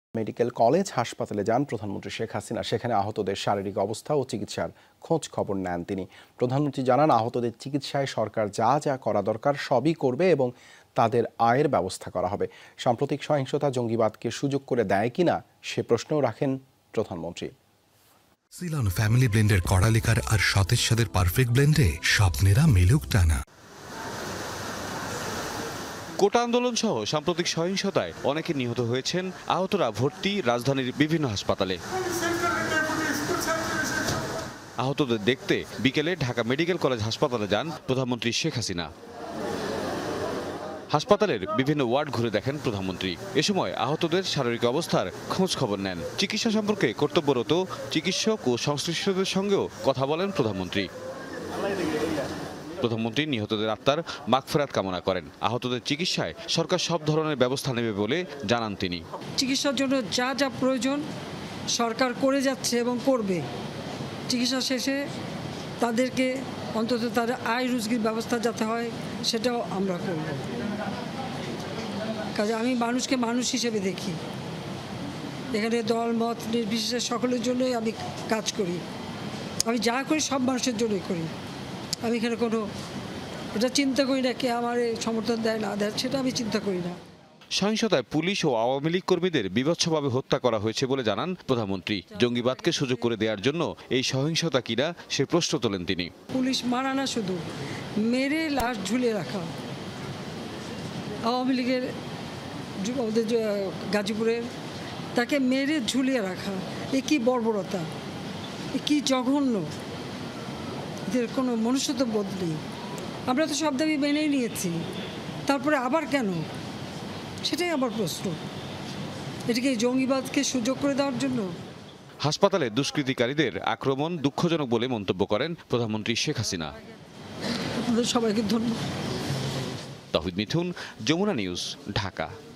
Medical college হাসপাতালে যান প্রধানমন্ত্রী শেখ হাসিনা। সেখানে আহতদের শারীরিক অবস্থা ও চিকিৎসার খোঁজ খবর নেন তিনি। প্রধানমন্ত্রী জানান, আহতদের চিকিৎসায় সরকার যা যা করা দরকার সবই করবে এবং তাদের আয়ের ব্যবস্থা করা হবে। সাম্প্রতিক সহিংসতা জঙ্গিবাদকে সুযোগ করে দেয় কিনা সে প্রশ্নও রাখেন প্রধানমন্ত্রী। সিলন ফ্যামিলি ব্লেন্ডের কড়া লিকার আর সতেজ স্বাদের পারফেক্ট ব্লেন্ডে স্বপ্নেরা মিলুক টানা। কোটা আন্দোলন সহ সাম্প্রতিক সহিংসতায় অনেকে নিহত হয়েছেন। আহতরা ভর্তি রাজধানীর বিভিন্ন হাসপাতালে। আহতদের দেখতে বিকেলে ঢাকা মেডিকেল কলেজ হাসপাতালে যান প্রধানমন্ত্রী শেখ হাসিনা। হাসপাতালের বিভিন্ন ওয়ার্ড ঘুরে দেখেন প্রধানমন্ত্রী। এ সময় আহতদের শারীরিক অবস্থার খোঁজ খবর নেন। চিকিৎসা সম্পর্কে কর্তব্যরত চিকিৎসক ও সংশ্লিষ্টদের সঙ্গেও কথা বলেন প্রধানমন্ত্রী। প্রধানমন্ত্রী নিহতদের আত্মার মাগফিরাত কামনা করেন। আহতদের চিকিৎসায় সরকার সব ধরনের ব্যবস্থা নেবে বলে জানান তিনি। চিকিৎসার জন্য যা যা প্রয়োজন সরকার করে যাচ্ছে এবং করবে। চিকিৎসা শেষে তাদেরকে অন্তত তাদের আয় রুজির ব্যবস্থা যাতে হয় সেটাও আমরা করব। কাজে আমি মানুষকে মানুষ হিসেবে দেখি। এখানে দল মত নির্বিশেষে সকলের জন্যই আমি কাজ করি। আমি যা করি সব মানুষের জন্যই করি। আমি এখানে কোনো এটা চিন্তা করি না কে আমার সমর্থন দেয় না দেয়, সেটা আমি চিন্তা করি না। সহিংসতায় পুলিশ ও আওয়ামী লীগ কর্মীদের বীভৎসভাবে হত্যা করা হয়েছে বলে জানান প্রধানমন্ত্রী। জঙ্গিবাদকে সুযোগ করে দেওয়ার জন্য এই সহিংসতা কিনা সে প্রশ্ন তোলেন তিনি। পুলিশ মারা না, শুধু মেরে লাশ ঝুলিয়ে রাখা। আওয়ামী লীগের আমাদের গাজীপুরের তাকে মেরে ঝুলিয়ে রাখা, এ কি বর্বরতা, এ কি জঘন্য। এদের কোনো মনুষ্যত্ব বোধ নেই। আমরা তো সব দাবি মেনেই নিয়েছি, তারপরে আবার কেন, সেটাই আমার প্রশ্ন। এটাকে জঙ্গিবাদকে সুযোগ করে দেওয়ার জন্য। হাসপাতালে দুষ্কৃতিকারীদের আক্রমণ দুঃখজনক বলে মন্তব্য করেন প্রধানমন্ত্রী শেখ হাসিনা। আপনাদের সবাইকে ধন্যবাদ। তৌহিদ মিথুন, যমুনা নিউজ, ঢাকা।